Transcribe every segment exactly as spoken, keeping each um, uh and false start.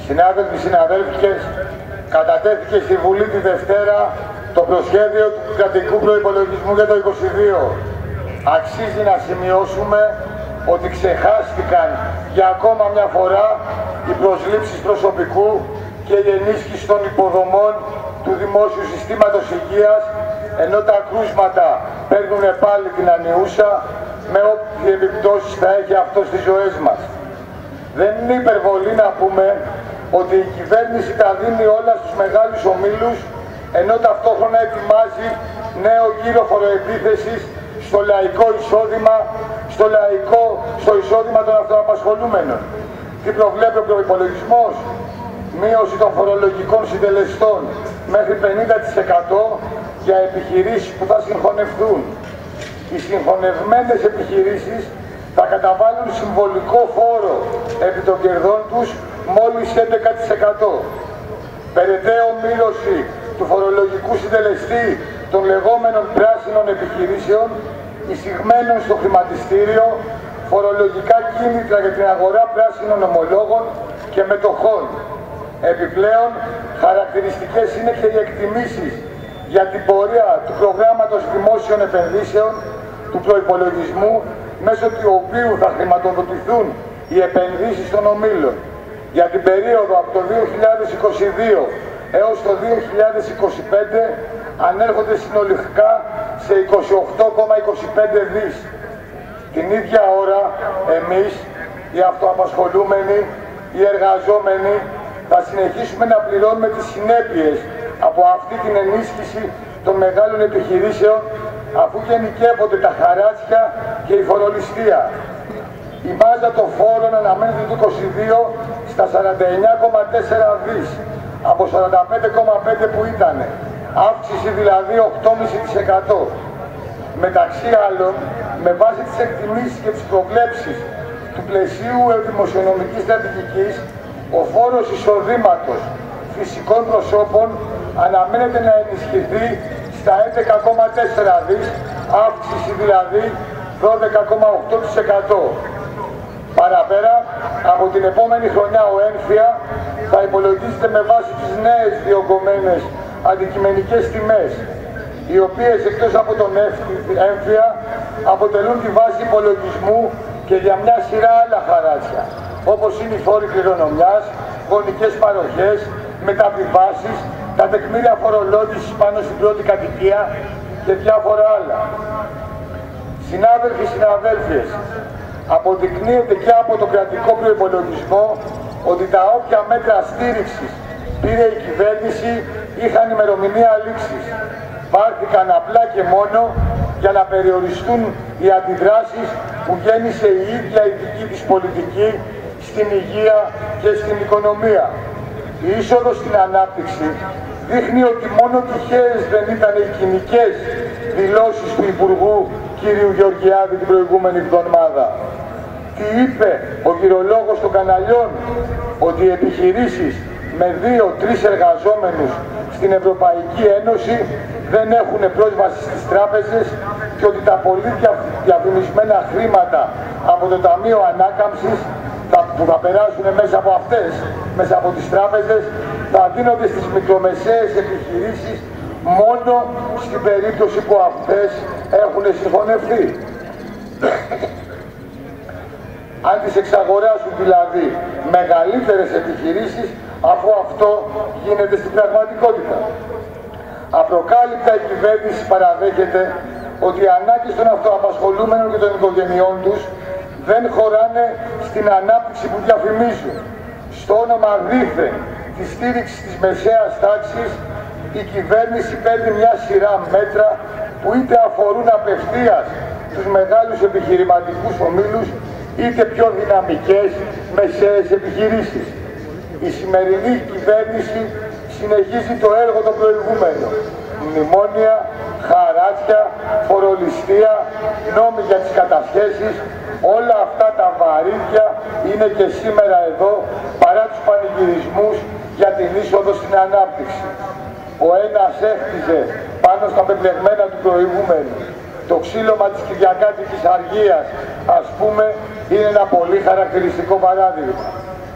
Συνάδελφοι, συναδέλφικες, κατατέθηκε στη Βουλή τη Δευτέρα το προσχέδιο του κρατικού προϋπολογισμού για το είκοσι δύο. Αξίζει να σημειώσουμε ότι ξεχάστηκαν για ακόμα μια φορά οι προσλήψεις προσωπικού και η ενίσχυση των υποδομών του δημόσιου συστήματος υγείας, ενώ τα κρούσματα παίρνουν πάλι την ανιούσα με όποιες επιπτώσεις θα έχει αυτό στις ζωές μας. Δεν είναι υπερβολή να πούμε ότι η κυβέρνηση τα δίνει όλα στους μεγάλους ομίλους, ενώ ταυτόχρονα ετοιμάζει νέο γύρο φοροεπίθεσης στο λαϊκό εισόδημα, στο, λαϊκό, στο εισόδημα των αυτοαπασχολούμενων. Τι προβλέπει ο προϋπολογισμός? Μείωση των φορολογικών συντελεστών μέχρι πενήντα τοις εκατό για επιχειρήσεις που θα συγχωνευτούν. Οι συγχωνευμένες επιχειρήσεις θα καταβάλουν συμβολικό φόρο επί των κερδών τους μόλις έντεκα τοις εκατό. Περαιτέρω μείωση του φορολογικού συντελεστή των λεγόμενων πράσινων επιχειρήσεων, εισηγμένων στο χρηματιστήριο, φορολογικά κίνητρα για την αγορά πράσινων ομολόγων και μετοχών. Επιπλέον, χαρακτηριστικές είναι και οι εκτιμήσεις για την πορεία του προγράμματος δημόσιων επενδύσεων του προϋπολογισμού, μέσω του οποίου θα χρηματοδοτηθούν οι επενδύσεις των ομίλων. Για την περίοδο από το δύο χιλιάδες είκοσι δύο έως το δύο χιλιάδες είκοσι πέντε ανέρχονται συνολικά σε είκοσι οκτώ κόμμα είκοσι πέντε δις. Την ίδια ώρα εμείς, οι αυτοαπασχολούμενοι, οι εργαζόμενοι, θα συνεχίσουμε να πληρώνουμε τις συνέπειες από αυτή την ενίσχυση των μεγάλων επιχειρήσεων, αφού γενικεύονται τα χαράτσια και η φορολιστία. Η μάζα των φόρων αναμένεται το είκοσι δύο στα σαράντα εννιά κόμμα τέσσερα δις, από σαράντα πέντε κόμμα πέντε που ήταν, αύξηση δηλαδή οκτώ κόμμα πέντε τοις εκατό. Μεταξύ άλλων, με βάση τις εκτιμήσεις και τις προβλέψεις του πλαισίου δημοσιονομικής στρατηγικής, ο φόρος εισοδήματος φυσικών προσώπων αναμένεται να ενισχυθεί στα έντεκα κόμμα τέσσερα δις, αύξηση δηλαδή δώδεκα κόμμα οκτώ τοις εκατό. Παραπέρα, από την επόμενη χρονιά ο έμφυα θα υπολογίζεται με βάση τις νέες διωγγωμένες αντικειμενικές τιμές, οι οποίες εκτός από τον έμφυα αποτελούν τη βάση υπολογισμού και για μια σειρά άλλα χαράτσια, όπως είναι οι φόροι κληρονομιάς, γονικές παροχές, μεταβιβάσεις, τα τεκμήρια φορολόγησης πάνω στην πρώτη κατοικία και διάφορα άλλα. Συνάδελφοι, συναδέλφιες, αποδεικνύεται και από τον κρατικό προϋπολογισμό ότι τα όποια μέτρα στήριξης πήρε η κυβέρνηση είχαν ημερομηνία λήξης. Πάρθηκαν απλά και μόνο για να περιοριστούν οι αντιδράσεις που γέννησε η ίδια η δική της πολιτική στην υγεία και στην οικονομία. Η είσοδος στην ανάπτυξη δείχνει ότι μόνο τυχαίες δεν ήταν οι κοινικές δηλώσεις του Υπουργού κ. Γεωργιάδη την προηγούμενη εβδομάδα. Τι είπε ο γυρολόγος των καναλιών? Ότι οι επιχειρήσεις με δύο-τρεις εργαζόμενους στην Ευρωπαϊκή Ένωση δεν έχουν πρόσβαση στις τράπεζες και ότι τα πολύ διαφημισμένα χρήματα από το Ταμείο Ανάκαμψης που θα περάσουν μέσα από αυτές, μέσα από τις τράπεζες, θα δίνονται στις μικρομεσαίες επιχειρήσεις μόνο στην περίπτωση που αυτές έχουν συγχωνευτεί. Αν τις εξαγοράσουν δηλαδή μεγαλύτερες επιχειρήσεις, αφού αυτό γίνεται στην πραγματικότητα. Απροκάλυπτα η κυβέρνηση παραδέχεται ότι οι ανάγκες των αυτοαπασχολούμενων και των οικογενειών τους δεν χωράνε στην ανάπτυξη που διαφημίζουν. Στο όνομα δήθεν της στήριξης της μεσαίας τάξης, η κυβέρνηση παίρνει μια σειρά μέτρα που είτε αφορούν απευθείας τους μεγάλους επιχειρηματικούς ομίλους, είτε πιο δυναμικές μεσαίες επιχειρήσεις. Η σημερινή κυβέρνηση συνεχίζει το έργο των προηγούμενων. Μνημόνια, χαράτσια, φορολιστία, νόμοι για τις κατασχέσεις, όλα αυτά τα βαρύδια είναι και σήμερα εδώ, παρά τους πανηγυρισμούς για την είσοδο στην ανάπτυξη. Ο ένας έχτιζε πάνω στα πεπλεγμένα του προηγούμενου. Το ξύλωμα της Κυριακάτικης Αργίας, ας πούμε, είναι ένα πολύ χαρακτηριστικό παράδειγμα.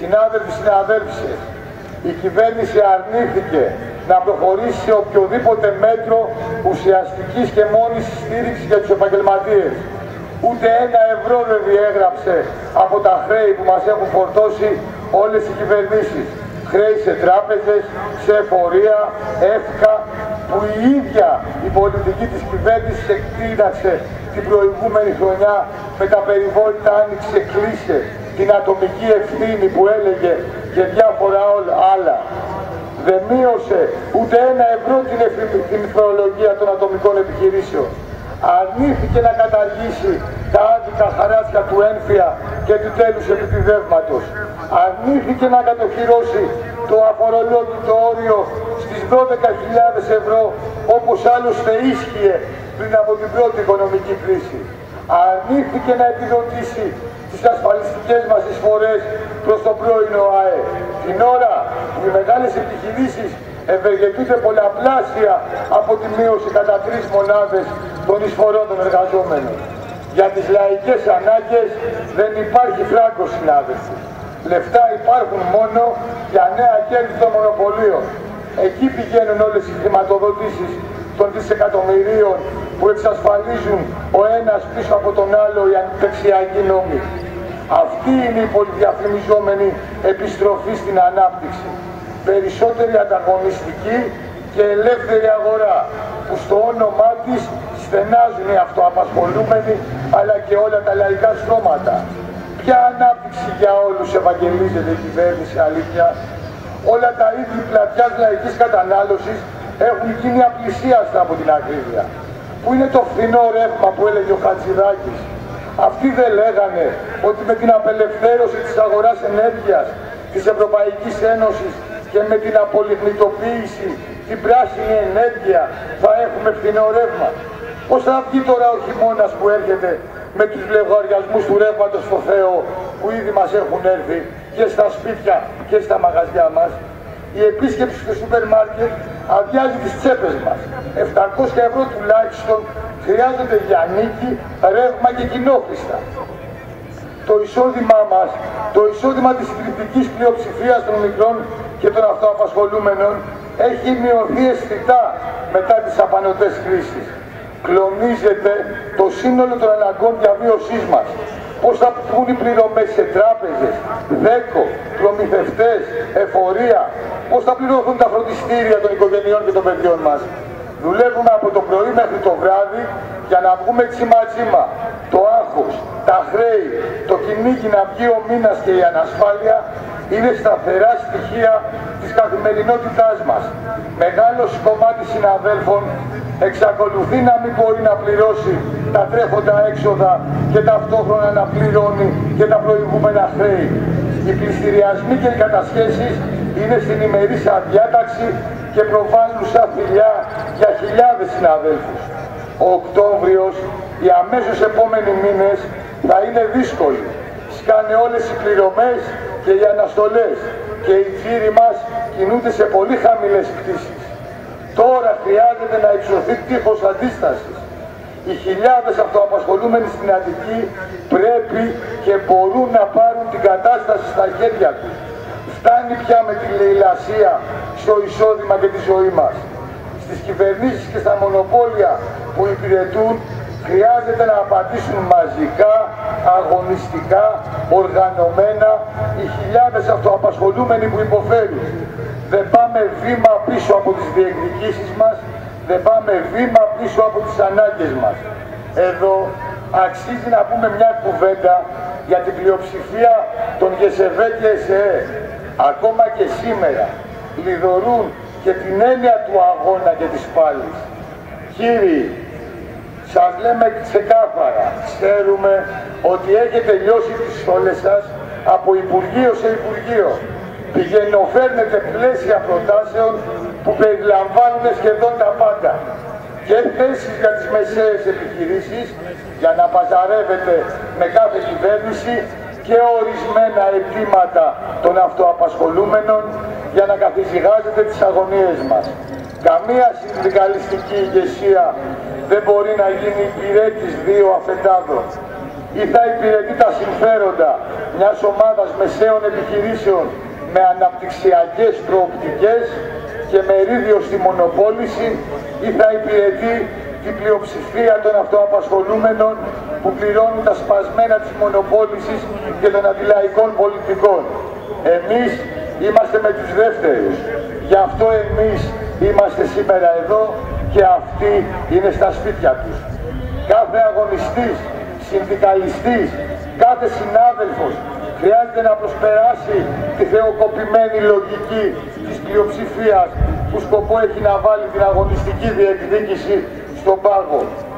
Συνάδελφοι, συναδέλφισες, η κυβέρνηση αρνήθηκε να προχωρήσει σε οποιοδήποτε μέτρο ουσιαστικής και μόνης στήριξης για τους επαγγελματίες. Ούτε ένα ευρώ δεν διέγραψε από τα χρέη που μας έχουν φορτώσει όλες οι κυβερνήσεις. Χρέη σε τράπεζες, σε εφορία, εύκα, που η ίδια η πολιτική της κυβέρνησης εκτείναξε την προηγούμενη χρονιά με τα περιβόητα άνοιξε, κλείσε την ατομική ευθύνη που έλεγε και διάφορα άλλα. Δεν μείωσε ούτε ένα ευρώ την φορολογία των ατομικών επιχειρήσεων. Αρνήθηκε να καταργήσει τα άδικα χαράτσια του έμφυα και του τέλους επιτιδεύματος. Αρνήθηκε να κατοχυρώσει το αφορολόγητο όριο στις δώδεκα χιλιάδες ευρώ όπως άλλωστε ίσχυε πριν από την πρώτη οικονομική κρίση. Αρνήθηκε να επιδοτήσει τις ασφαλιστικές μας εισφορές προς το πρώην ΟΑΕ. Την ώρα που οι μεγάλες επιχειρήσεις ευεργετούνται πολλαπλάσια από τη μείωση κατά τρεις μονάδες των εισφορών των εργαζόμενων. Για τις λαϊκές ανάγκες δεν υπάρχει φράγκος, συνάδελφοι. Λεφτά υπάρχουν μόνο για νέα κέρδη των μονοπωλίων. Εκεί πηγαίνουν όλες οι χρηματοδοτήσεις των δισεκατομμυρίων που εξασφαλίζουν ο ένας πίσω από τον άλλο οι αντιταξιακοί νόμοι. Αυτή είναι η πολυδιαφημιζόμενη επιστροφή στην ανάπτυξη. Περισσότερη ανταγωνιστική και ελεύθερη αγορά που στο όνομά της στενάζουν οι αυτοαπασχολούμενοι αλλά και όλα τα λαϊκά στρώματα. Ποια ανάπτυξη για όλους ευαγγελίζεται η κυβέρνηση, αλήθεια? Όλα τα είδη πλατιάς λαϊκής κατανάλωσης έχουν γίνει απλησίαστα από την ακρίβεια. Πού είναι το φθηνό ρεύμα που έλεγε ο Χατζηδάκης? Αυτοί δεν λέγανε ότι με την απελευθέρωση της αγοράς ενέργειας της Ευρωπαϊκής Ένωσης και με την απολιγνητοποίηση, την πράσινη ενέργεια θα έχουμε φθηνό ρεύμα? Πώς θα βγει τώρα ο χειμώνας που έρχεται με τους λογαριασμούς του ρεύματος στο Θεό που ήδη μας έχουν έρθει και στα σπίτια και στα μαγαζιά μας? Η επίσκεψη στο σούπερ μάρκετ αδειάζει τις τσέπες μας. επτακόσια ευρώ τουλάχιστον χρειάζονται για νίκη, ρεύμα και κοινόχρηστα. Το εισόδημά μας, το εισόδημα της συντριπτικής πλειοψηφίας των μικρών και των αυτοαπασχολούμενων έχει μειωθεί αισθητά μετά τις απανωτές κρίσεις. Κλονίζεται το σύνολο των αναγκών διαβίωσής μας. Πώς θα βγουν οι πληρωμές σε τράπεζες, δέκο, προμηθευτές, εφορία, πώς θα πληρωθούν τα φροντιστήρια των οικογενειών και των παιδιών μας. Δουλεύουμε από το πρωί μέχρι το βράδυ για να βγούμε τσιμα-τσιμα. Το άγχος, τα χρέη, το κυνήγι να βγει ο μήνας και η ανασφάλεια είναι σταθερά στοιχεία της καθημερινότητάς μας. Μεγάλος κομμάτι συναδέλφων εξακολουθεί να μην μπορεί να πληρώσει τα τρέχοντα έξοδα και ταυτόχρονα να πληρώνει και τα προηγούμενα χρέη. Οι πληστηριασμοί και οι κατασχέσεις είναι στην ημερήσια διάταξη και προβάλλουν σαν φιλιά για χιλιάδες συναδέλφους. Ο Οκτώβριος, οι αμέσως επόμενοι μήνες θα είναι δύσκολοι. Σκάνε όλες οι πληρωμές και οι αναστολές και οι τζίροι μας κινούνται σε πολύ χαμηλές πτήσεις. Τώρα χρειάζεται να υψωθεί τείχος αντίστασης. Οι χιλιάδες αυτοαπασχολούμενοι στην Αττική πρέπει και μπορούν να πάρουν την κατάσταση στα χέρια τους. Φτάνει πια με τη λαιλασία στο εισόδημα και τη ζωή μας. Στις κυβερνήσεις και στα μονοπόλια που υπηρετούν χρειάζεται να απαντήσουν μαζικά, αγωνιστικά, οργανωμένα οι χιλιάδες αυτοαπασχολούμενοι που υποφέρουν. Δεν πάμε βήμα πίσω από τις διεκδικήσεις μας, δεν πάμε βήμα πίσω από τις ανάγκες μας. Εδώ αξίζει να πούμε μια κουβέντα για την πλειοψηφία των ΓΕΣΕΒΕ και ΕΣΕΕ. Ακόμα και σήμερα λιδωρούν και την έννοια του αγώνα και της πάλης. Κύριοι, σας λέμε ξεκάθαρα, ξέρουμε ότι έχετε λιώσει τις στόλες σας από Υπουργείο σε Υπουργείο. Πηγαινοφέρνετε πλαίσια προτάσεων που περιλαμβάνουν σχεδόν τα πάντα. Και θέσεις για τις μεσαίες επιχειρήσεις, για να παζαρεύετε με κάθε κυβέρνηση και ορισμένα αιτήματα των αυτοαπασχολούμενων για να καθησυχάζετε τις αγωνίες μας. Καμία συνδικαλιστική ηγεσία δεν μπορεί να γίνει υπηρέτης δύο αφεντάδων. Ή θα υπηρετεί τα συμφέροντα μιας ομάδας μεσαίων επιχειρήσεων με αναπτυξιακές προοπτικές και μερίδιο στη μονοπόληση ή θα υπηρετεί την πλειοψηφία των αυτοαπασχολούμενων που πληρώνουν τα σπασμένα της μονοπόλησης και των αντιλαϊκών πολιτικών. Εμείς είμαστε με τους δεύτερους. Γι' αυτό εμείς είμαστε σήμερα εδώ και αυτοί είναι στα σπίτια τους. Κάθε αγωνιστής, συνδικαλιστής, κάθε συνάδελφος χρειάζεται να προσπεράσει τη θεοκοπημένη λογική της πλειοψηφίας που σκοπό έχει να βάλει την αγωνιστική διεκδίκηση στον πάγο.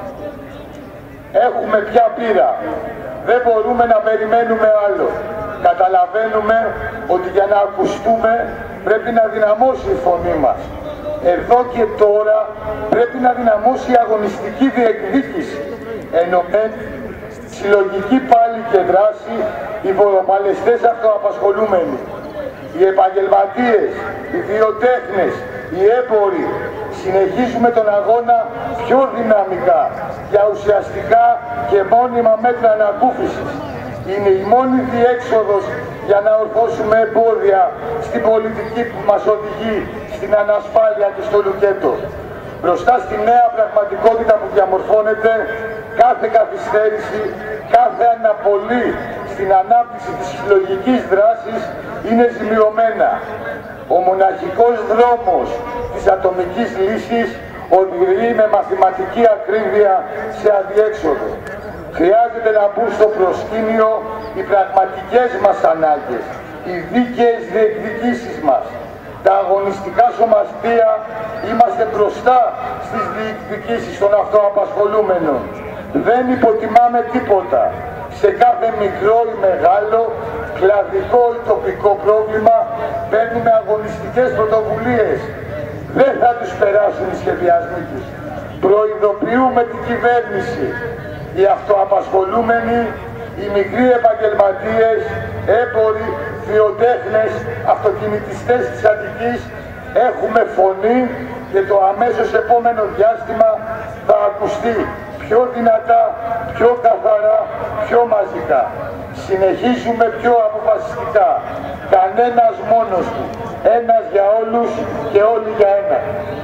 Έχουμε πια πείρα. Δεν μπορούμε να περιμένουμε άλλο. Καταλαβαίνουμε ότι για να ακουστούμε πρέπει να δυναμώσει η φωνή μας. Εδώ και τώρα πρέπει να δυναμώσει η αγωνιστική διεκδίκηση. Ενωμένη, συλλογική πάλι και δράση, οι βοροπαλαιστές αυτοαπασχολούμενοι, οι επαγγελματίες, οι βιοτέχνες, οι έμποροι, συνεχίζουμε τον αγώνα πιο δυναμικά για ουσιαστικά και μόνιμα μέτρα ανακούφισης. Είναι η μόνη διέξοδος για να ορθώσουμε εμπόδια στην πολιτική που μας οδηγεί στην ανασφάλεια και στο λουκέτο. Μπροστά στη νέα πραγματικότητα που διαμορφώνεται, κάθε καθυστέρηση, κάθε αναπολύ στην ανάπτυξη της συλλογικής δράσης είναι ζημιωμένα. Ο μοναχικός δρόμος της ατομικής λύσης οδηγεί με μαθηματική ακρίβεια σε αδιέξοδο. Χρειάζεται να μπουν στο προσκήνιο οι πραγματικές μας ανάγκες, οι δίκαιες διεκδικήσεις μας. Τα αγωνιστικά σωματεία είμαστε μπροστά στις διεκδικήσεις των αυτοαπασχολούμενων. Δεν υποτιμάμε τίποτα. Σε κάθε μικρό ή μεγάλο, κλαδικό ή τοπικό πρόβλημα παίρνουμε αγωνιστικές πρωτοβουλίες. Δεν θα τους περάσουν οι σχεδιασμοί τους. Προειδοποιούμε την κυβέρνηση. Οι αυτοαπασχολούμενοι, οι μικροί επαγγελματίες, έμποροι, βιοτέχνες, αυτοκινητιστές της Αττικής έχουμε φωνή και το αμέσως επόμενο διάστημα θα ακουστεί πιο δυνατά, πιο καθαρά, πιο μαζικά. Συνεχίζουμε πιο αποφασιστικά. Κανένας μόνος του. Ένας για όλους και όλοι για ένα.